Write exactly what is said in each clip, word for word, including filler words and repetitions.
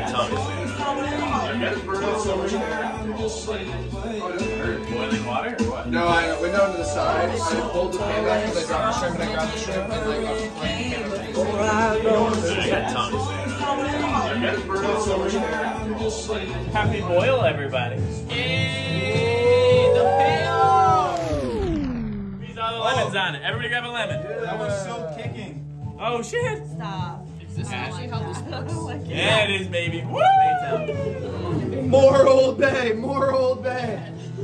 Boiling water or what? No, I went down to the side. I pulled the pan back because I dropped the shrimp and I grabbed the shrimp and like I was playing the pan. Happy boil, everybody. Yay! The payoff! Squeeze all the lemons on it. Everybody grab a lemon. That was so kicking. Oh shit! Stop. Is this actually how this works? Yeah, it is, baby. Woo! More Old Bay, more Old Bay.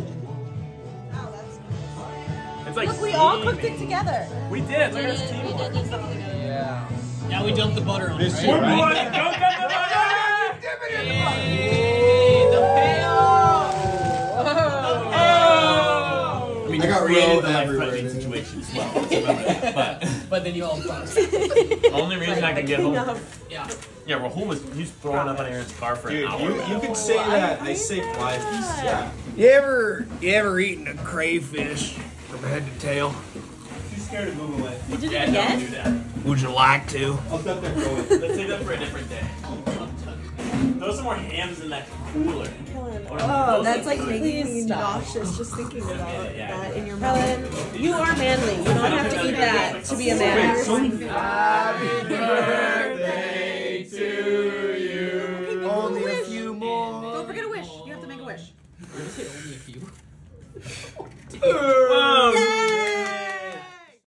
It's like Look, we all cooked it together. We did. Look at this We teamwork. did do something together. Yeah. Now we dumped the butter on it, This right? too, right? Don't dump the butter! Yay! The payoff! Oh! I mean, I got created rolled the everywhere, life-threatening didn't situation as well. Let's remember that. But But then you all bust. only reason I can get home. Yeah. Yeah, Rahul was he's throwing up on Aaron's car for Dude, an hour. you, you can say that. They say fly feast. Yeah. You ever, you ever eaten a crayfish from head to tail? Too scared to move away. You did Yeah, it don't again? do that. Would you like to? I'll let them go in. Let's save that for a different day. Throw some more hams in that cooler. Oh, that's like making me nauseous just thinking about that in your mouth. Helen, you are manly. You don't have to eat that to be a man. Happy birthday